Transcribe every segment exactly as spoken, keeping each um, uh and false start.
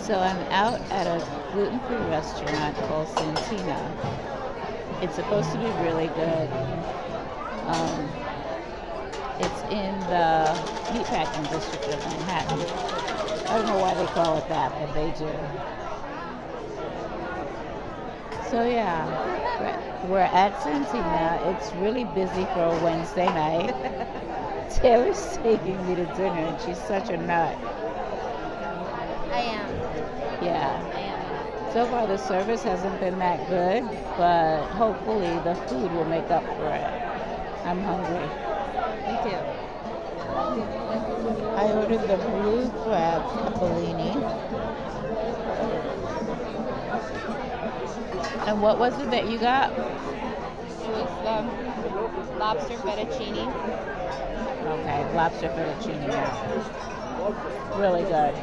So I'm out at a gluten-free restaurant called Santina. It's supposed to be really good. Um, it's in the meatpacking district of Manhattan. I don't know why they call it that, but they do. So yeah, we're, we're at Santina. It's really busy for a Wednesday night. Taylor's taking me to dinner, and she's such a nut. I am. Yeah. I am. So far, the service hasn't been that good, but hopefully the food will make up for it. I'm hungry. Me too. I ordered the blue crab capellini. And what was it that you got? It was the lobster fettuccine. Okay, lobster fettuccine. Yeah. Really good.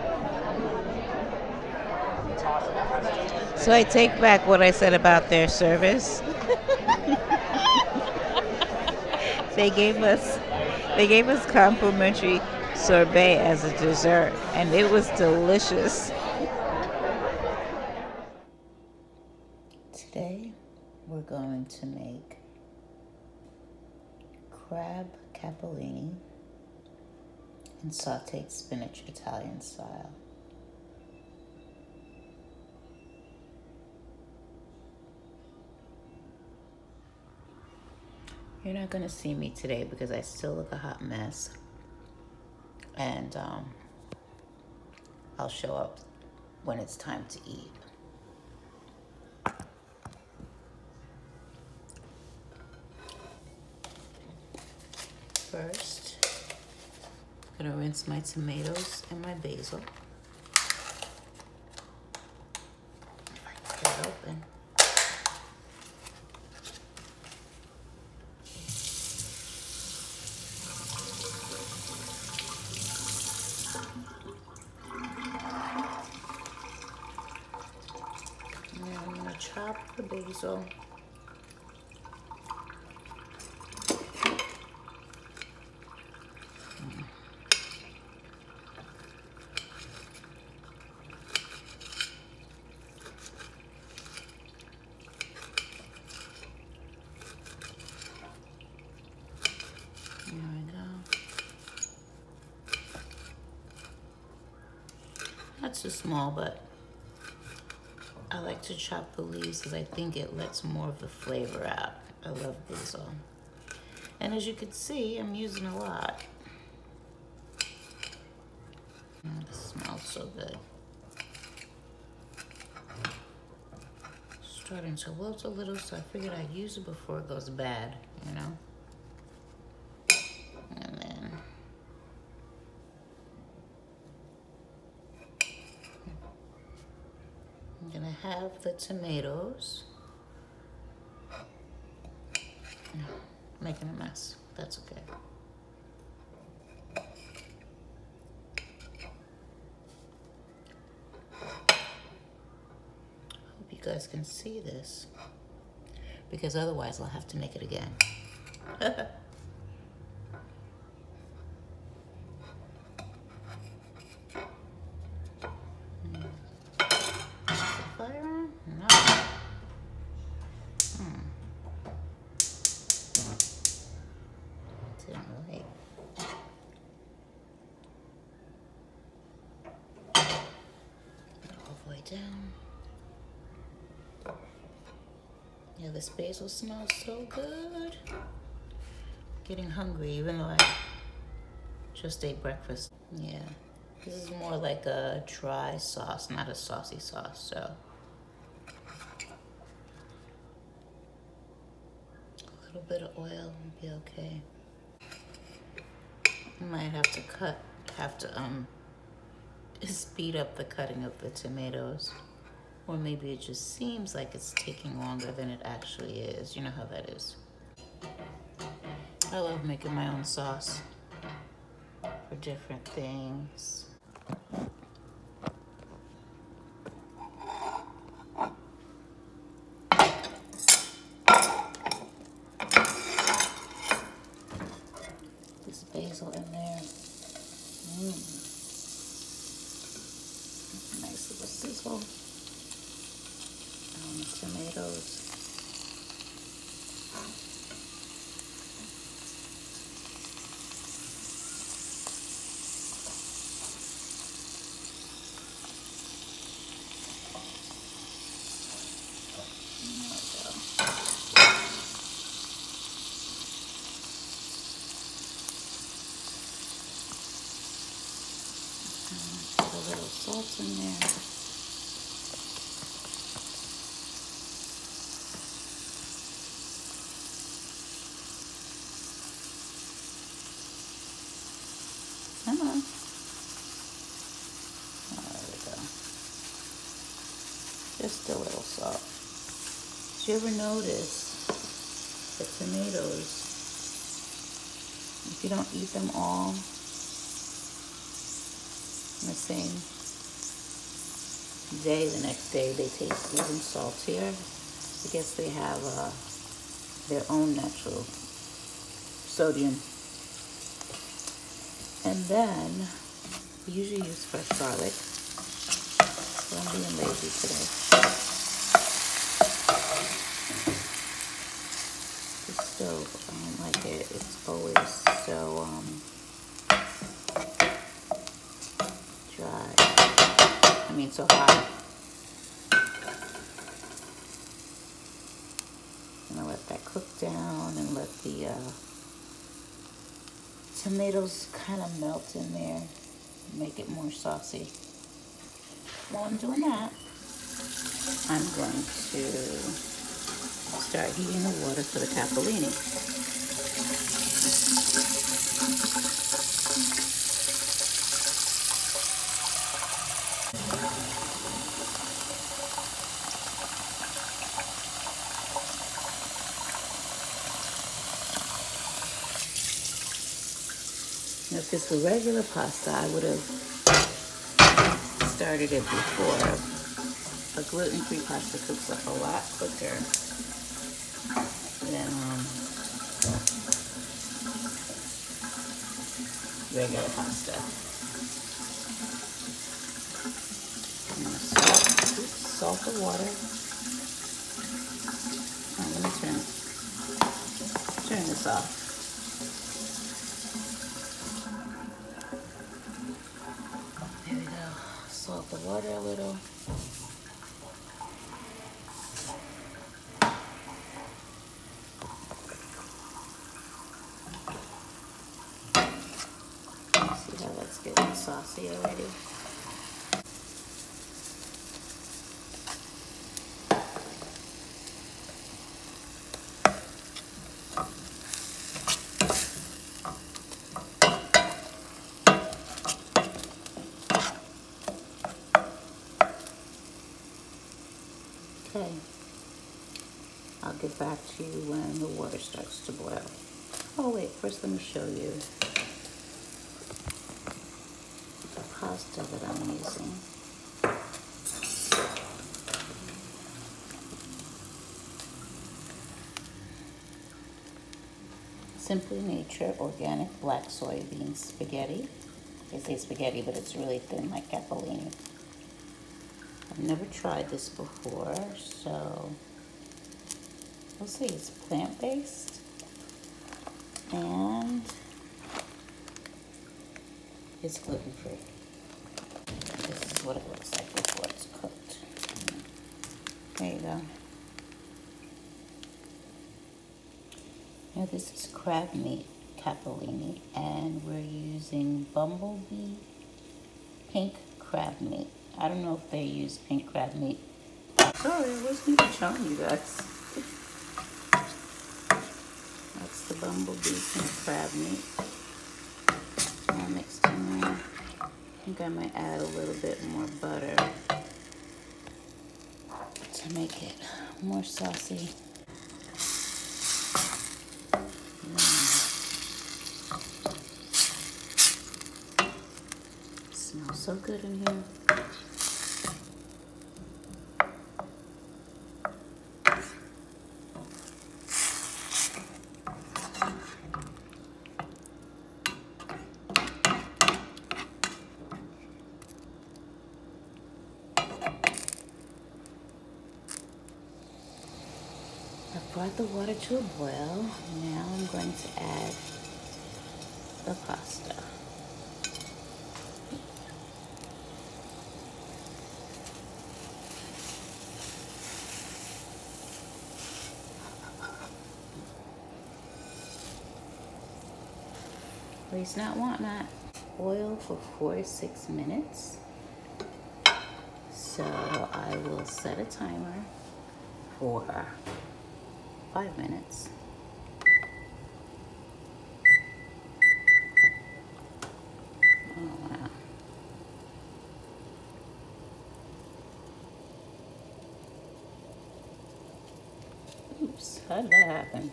So I take back what I said about their service. They gave us they gave us complimentary sorbet as a dessert, and it was delicious. Today we're going to make crab capellini and sauteed spinach Italian style. You're not going to see me today because I still look a hot mess. And um, I'll show up when it's time to eat. First, I'm going to rinse my tomatoes and my basil. If I can get it open. Chop the basil. There we go. That's too small, but I like to chop the leaves because I think it lets more of the flavor out. I love basil. And as you can see, I'm using a lot. Oh, this smells so good. Starting to wilt a little, so I figured I'd use it before it goes bad, you know? And then I'm gonna have the tomatoes. Making a mess, that's okay. Hope you guys can see this, because otherwise I'll have to make it again. Down. Yeah, this basil smells so good. Getting hungry even though I just ate breakfast. Yeah, this is more like a dry sauce, not a saucy sauce, so. A little bit of oil would be okay. I might have to cut, have to, um, speed up the cutting of the tomatoes, or maybe it just seems like it's taking longer than it actually is. You know how that is. I love making my own sauce for different things. This basil in there. Mm. Nice careful on the tomatoes. Put a little salt in there. Come on. Oh, there we go. Just a little salt. Did you ever notice the tomatoes, if you don't eat them all on the same day, the next day they taste even saltier? I guess they have uh, their own natural sodium. And then we usually use fresh garlic, so I'm being lazy today. The stove, I don't like it. It's always so um, dry. I mean, so hot. I'm gonna let that cook down and let the uh, tomatoes kind of melt in there, make it more saucy. While I'm doing that, I'm going to start heating the water for the capellini. Now, if this were regular pasta, I would have started it before. A gluten-free pasta cooks up a lot quicker than um, regular pasta. I'm gonna salt, oops, salt the water. Oh, let me turn turn this off. There we go. Salt the water a little. See how that's getting saucy already? Okay, I'll get back to you when the water starts to boil. Oh wait, first let me show you the pasta that I'm using. Simply Nature Organic Black Soybean Spaghetti. They say spaghetti, but it's really thin like capellini. I've never tried this before, so we'll see. It's plant-based, and it's gluten-free. This is what it looks like before it's cooked. There you go. Now this is crab meat capellini, and we're using Bumblebee pink crab meat. I don't know if they use pink crab meat. Sorry, I wasn't even showing you guys. That's the Bumblebee pink crab meat. All mixed in there. I think I might add a little bit more butter to make it more saucy. It smells so good in here. brought the water to a boil. Now I'm going to add the pasta. Please not want that. Boil for four to six minutes. So I will set a timer for five minutes. Oh wow. Oops, how did that happen?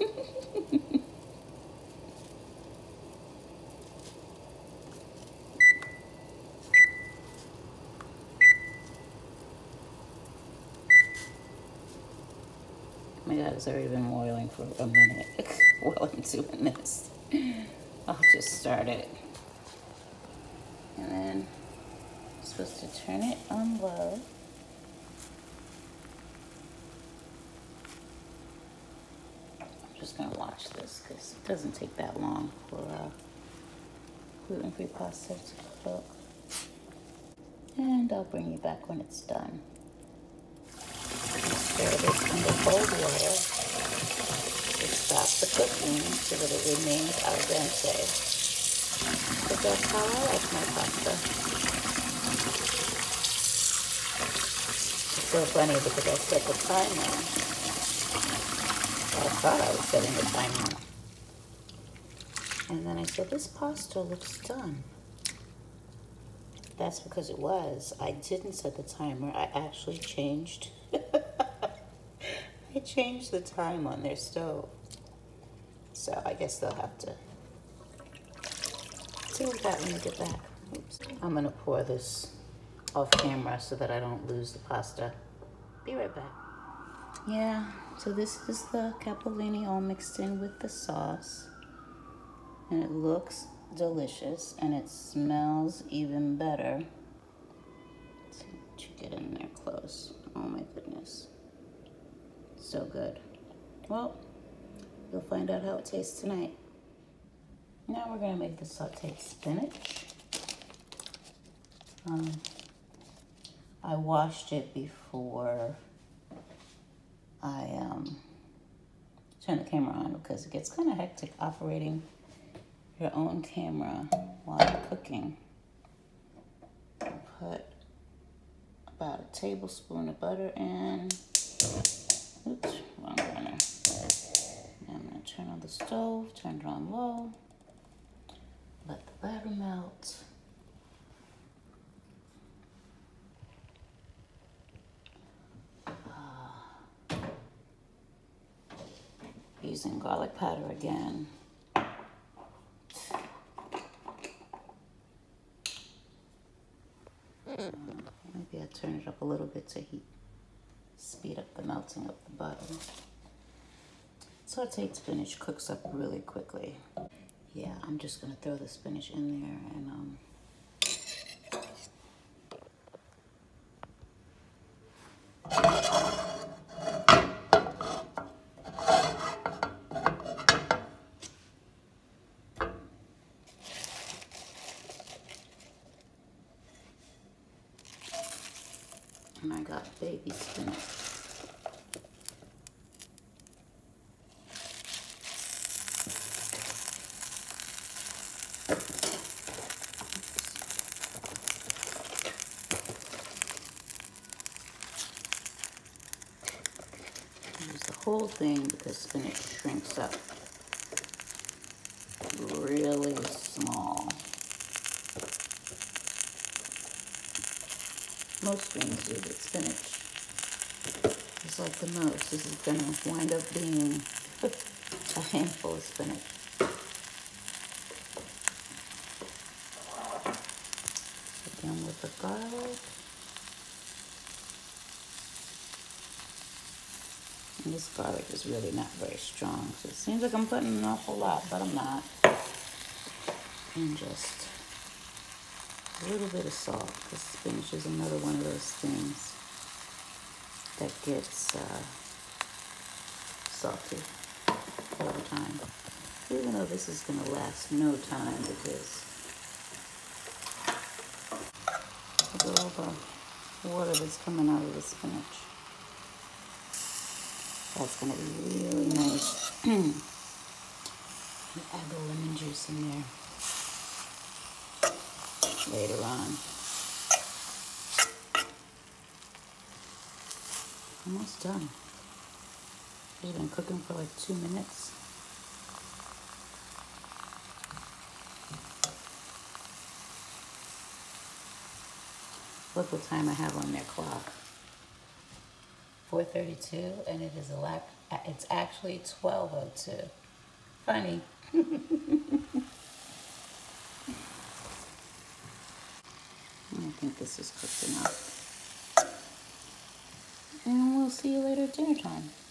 Oh my God, it's already been boiling for a minute while I'm doing this. I'll just start it. And then I'm supposed to turn it on low. I'm just gonna watch this because it doesn't take that long for uh, gluten-free pasta to cook. And I'll bring you back when it's done. Stir this under cold water to stop the cooking so that it remains al dente. But that's how I like my pasta. It's so funny because I set the timer. Well, I thought I was setting the timer. And then I said, this pasta looks done. That's because it was. I didn't set the timer. I actually changed. I changed the time on their stove. So I guess they'll have to deal with that when we get back. Oops. I'm gonna pour this off camera so that I don't lose the pasta. Be right back. Yeah, so this is the capellini all mixed in with the sauce. And it looks delicious and it smells even better. Let's see, let you get in there close. Oh my goodness. So good. Well, you'll find out how it tastes tonight. Now we're gonna make the sauteed spinach. Um, I washed it before I um, turned the camera on because it gets kind of hectic operating your own camera while you're cooking. Put about a tablespoon of butter in. Oops, wrong burner. I'm gonna turn on the stove, turn it on low. Let the batter melt. Uh, using garlic powder again. Uh, maybe I turn it up a little bit to heat, speed up the melting of the butter. Sauteed spinach cooks up really quickly. Yeah, I'm just gonna throw the spinach in there and um, and I got baby spinach. Use the whole thing because spinach shrinks up really small. Most things do, but spinach is like the most. This is gonna wind up being a handful of spinach. Again with the garlic. And this garlic is really not very strong, so it seems like I'm putting an awful lot, but I'm not. And just a little bit of salt, because spinach is another one of those things that gets uh, salty over time. Even though this is going to last no time because look at all the water that's coming out of the spinach. That's going to be really nice. Add the lemon juice in there later on. Almost done. It's been cooking for like two minutes. Look what time I have on their clock. four thirty-two, and it is a lac it's actually twelve oh two. Funny. I think this is cooked enough. And we'll see you later at dinner time.